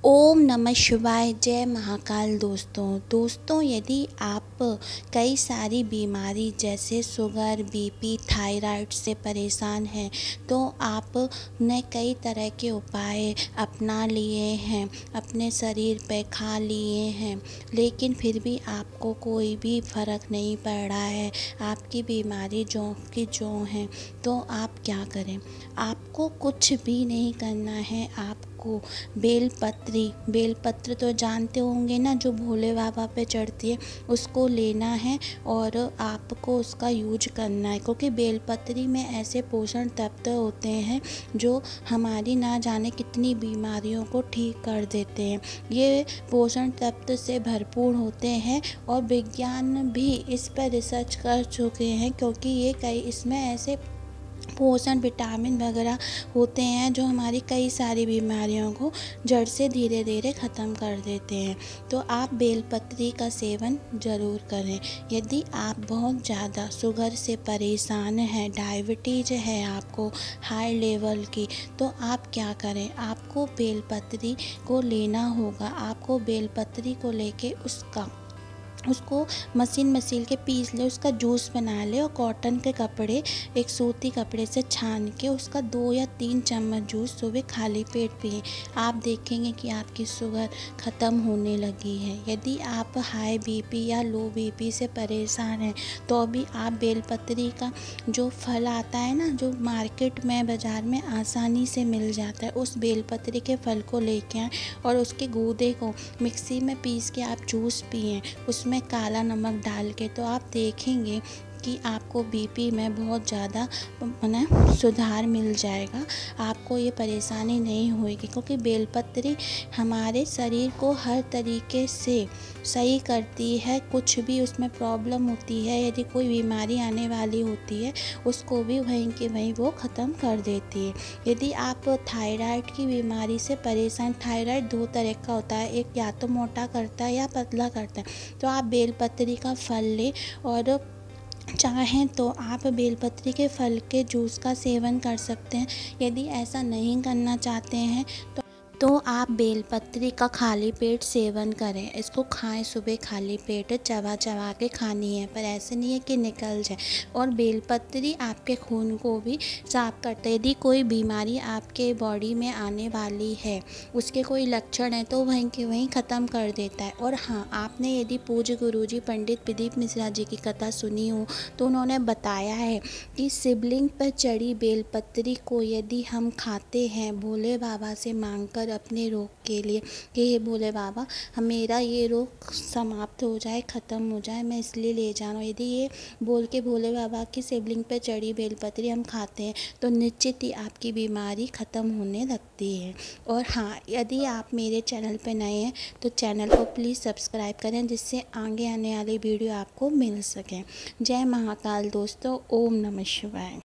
ओम नमः शिवाय। जय महाकाल। दोस्तों यदि आप कई सारी बीमारी जैसे शुगर, बीपी, थायराइड से परेशान हैं तो आपने कई तरह के उपाय अपना लिए हैं, अपने शरीर पे खा लिए हैं, लेकिन फिर भी आपको कोई भी फ़र्क नहीं पड़ रहा है, आपकी बीमारी जो की जो है, तो आप क्या करें? आपको कुछ भी नहीं करना है। आपको बेलपत्र तो जानते होंगे ना, जो भोले बाबा पे चढ़ती है, उसको लेना है और आपको उसका यूज करना है, क्योंकि बेलपत्री में ऐसे पोषण तत्व होते हैं जो हमारी ना जाने कितनी बीमारियों को ठीक कर देते हैं। ये पोषण तत्व से भरपूर होते हैं और विज्ञान भी इस पर रिसर्च कर चुके हैं, क्योंकि ये कई इसमें ऐसे पोषण विटामिन वगैरह होते हैं जो हमारी कई सारी बीमारियों को जड़ से धीरे धीरे ख़त्म कर देते हैं। तो आप बेलपत्री का सेवन ज़रूर करें। यदि आप बहुत ज़्यादा शुगर से परेशान हैं, डायबिटीज है आपको हाई लेवल की, तो आप क्या करें? आपको बेलपत्री को लेना होगा। आपको बेलपत्री को लेके उसको मशीन में सील के पीस ले, उसका जूस बना ले और कॉटन के कपड़े, एक सूती कपड़े से छान के उसका 2 या 3 चम्मच जूस सुबह खाली पेट पिए। आप देखेंगे कि आपकी शुगर ख़त्म होने लगी है। यदि आप हाई बीपी या लो बीपी से परेशान हैं तो भी आप बेलपत्री का जो फल आता है ना, जो मार्केट में बाज़ार में आसानी से मिल जाता है, उस बेलपत्री के फल को लेके आएँ और उसके गूदे को मिक्सी में पीस के आप जूस पिएँ, उसमें काला नमक डाल के। तो आप देखेंगे कि आपको बीपी में बहुत ज़्यादा सुधार मिल जाएगा। आपको ये परेशानी नहीं होगी, क्योंकि बेलपत्री हमारे शरीर को हर तरीके से सही करती है। कुछ भी उसमें प्रॉब्लम होती है, यदि कोई बीमारी आने वाली होती है, उसको भी वहीं के वहीं वो ख़त्म कर देती है। यदि आप थायराइड की बीमारी से परेशान, थायराइड 2 तरह का होता है, एक या तो मोटा करता है या पतला करता है, तो आप बेलपत्री का फल लें और चाहें तो आप बेलपत्री के फल के जूस का सेवन कर सकते हैं। यदि ऐसा नहीं करना चाहते हैं तो आप बेलपत्री का खाली पेट सेवन करें। इसको खाएं सुबह खाली पेट, चबा चबा के खानी है, पर ऐसे नहीं है कि निकल जाए। और बेलपत्री आपके खून को भी साफ करता है। यदि कोई बीमारी आपके बॉडी में आने वाली है, उसके कोई लक्षण है, तो वहीं के वहीं ख़त्म कर देता है। और हाँ, आपने यदि पूज्य गुरुजी पंडित प्रदीप मिश्रा जी की कथा सुनी हो तो उन्होंने बताया है कि शिवलिंग पर चढ़ी बेलपत्री को यदि हम खाते हैं भोले बाबा से मांगकर अपने रोग के लिए कि हे भोले बाबा, मेरा ये रोग समाप्त हो जाए, ख़त्म हो जाए, मैं इसलिए ले जा रहा हूँ, यदि ये बोल के भोले बाबा की शिवलिंग पे चढ़ी बेलपत्री हम खाते हैं तो निश्चित ही आपकी बीमारी ख़त्म होने लगती है। और हाँ, यदि आप मेरे चैनल पे नए हैं तो चैनल को प्लीज़ सब्सक्राइब करें, जिससे आगे आने वाली वीडियो आपको मिल सकें। जय महाकाल दोस्तों। ओम नमः शिवाय।